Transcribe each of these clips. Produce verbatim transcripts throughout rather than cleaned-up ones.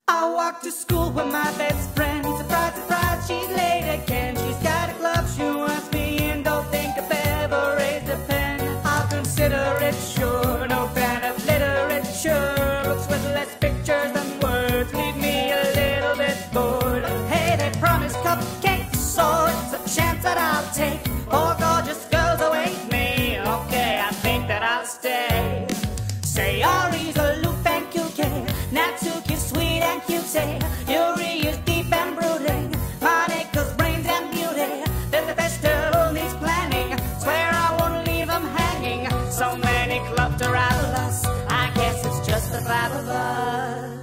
I walk to school with my best friend. Surprise, surprise, she's late again. She's got a club she wants me in. Don't think I've ever raised a pen. I'll consider it sure. No fan of literature. Books with less pictures than words leave me a little bit bored. Hey, they promised cupcakes, so it's a chance that I'll take. Four gorgeous girls await me. Okay, I think that I'll stay. Say Ari's aloof and cute, Natsuki's sweet and cute, say Yuri is deep and brooding, Monika's brains and beauty. Then the festival needs planning, swear I won't leave them hanging. So many clubs to rival us, I guess it's just the five of us.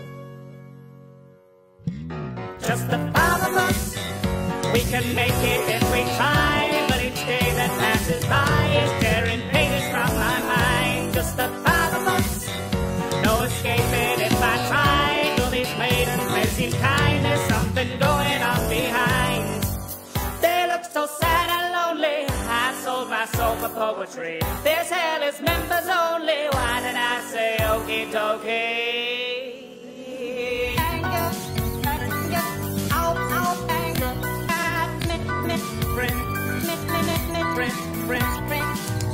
Just the five of us, we can make it if we try. But each day that passes by is tearing pages from my mind. Just the five of us, no escaping if I try. Though these maidens may seem kind, there's something going on behind. They look so sad and lonely, I sold my soul for poetry. This hell is members only, why did I say okie dokie? Anger, anger, ow, ow, anger. Admit, admit, friend, admit, admit, admit, friend, friend, friend.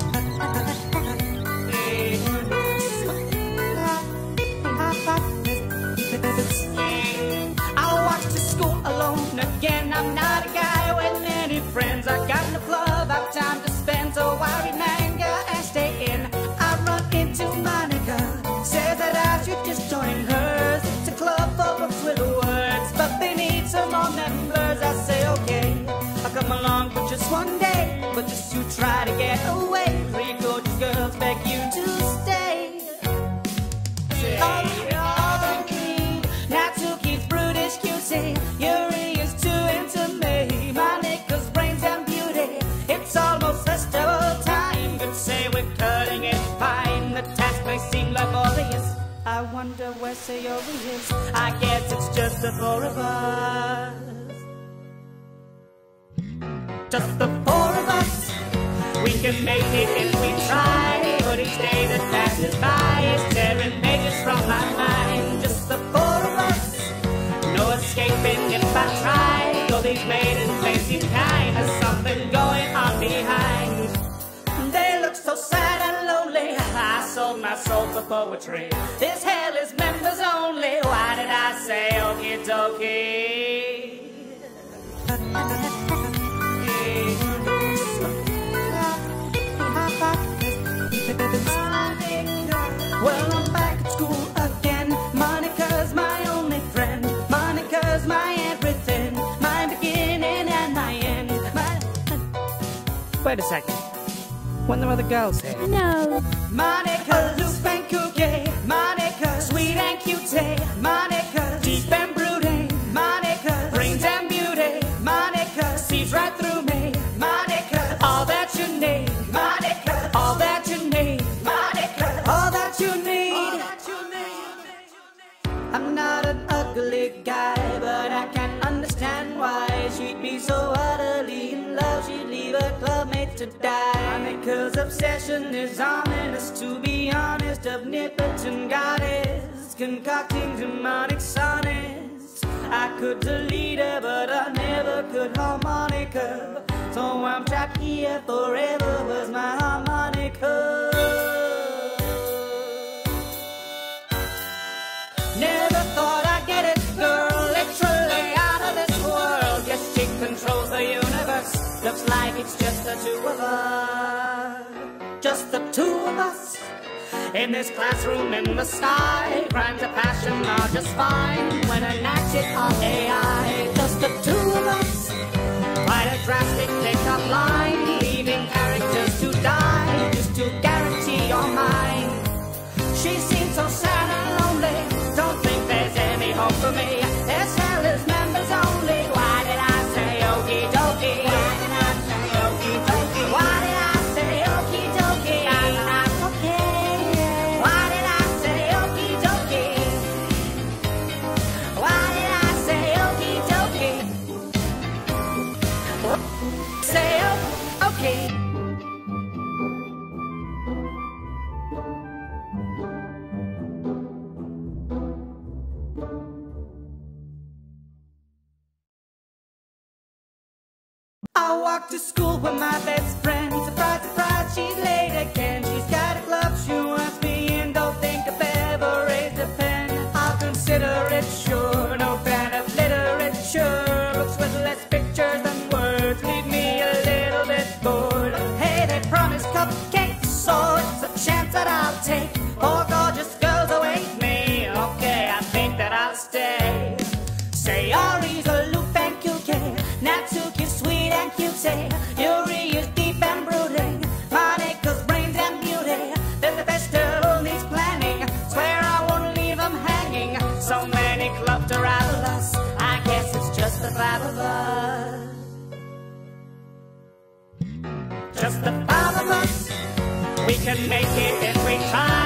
I walk to school alone again. I'm not a guy with many friends. I got no club, I've time to spend, so I read manga and stay in. I run into Monica, says that I should just join hers. It's a club for books with words, but they need some more members. I say okay, I'll come along for just one day, but just you try to get away. Three gorgeous girls beg you to stay. Oh, Natsuki's brutish cutie, Yuri is too into me, Monika's brains and beauty. It's almost festival time, could say we're cutting it fine. The task may seem laborious, I wonder where Sayori is. I guess it's just the four of us. Just the four of us, we can make it if we try. But each day that passes by is tearing pages from my mind. Just the four of us, no escaping if I try. Though these maidens may seem kind, there's something going on behind. They look so sad and lonely, I sold my soul for poetry. This hell is members only, why did I say okie dokie? Well, I'm back at school again. Monika's my only friend. Monika's my everything, my beginning and my end. My... Wait a second. When there were the girls here? No. Monika, loose and cookie. Monika, sweet and cutie. Monika, deep and brooding. Monika, brains and beauty. Monika, sees right through me. Monika, all that you need. Monika, all that you need. Monika, all that you need. I'm not an ugly guy, but I can understand why she'd be so utterly in love. She'd leave her clubmate to die. Monika's obsession is ominous, to be honest. Omnipotent goddess, concocting demonic sonnets. I could delete her, but I never could harmonica. So I'm trapped here forever, was my harmonica. Never thought I'd get it, girl, literally out of this world. Yes, she controls the universe, looks like it's just the two of us. Just the two of us, in this classroom in the sky. Crimes of passion are just fine when enacted on A I. Just the two of us, quite a drastic pickup line, leaving characters to die, just to guarantee your mind. She seems so sad and lonely, don't think there's any hope for me. This hell is members only, why did I say okie dokie? Why did I say okie dokie? Why did I say okie dokie? I'm not okay. Why did I say okie dokie? Why did I say okie dokie? Say oh, okay. Thank you. I walk to school with my best friend. Surprise, surprise, she's late again. She's got a club she wants me in. Don't think I've ever raised a pen. I'll consider it sure. No fan of literature. Books with less pictures than words leave me a little bit bored. Hey, they promise cupcakes, so it's a chance that I'll take. Four gorgeous girls await me. Okay, I think that I'll stay. Say Ari's aloof and cute, Natsuki's sweet and cute, say Yuri is deep and brooding, Monika's brains and beauty. Then the festival needs planning, swear I won't leave them hanging. So many clubs to rival us, I guess it's just the five of us. Just the five of us, we can make it if we try.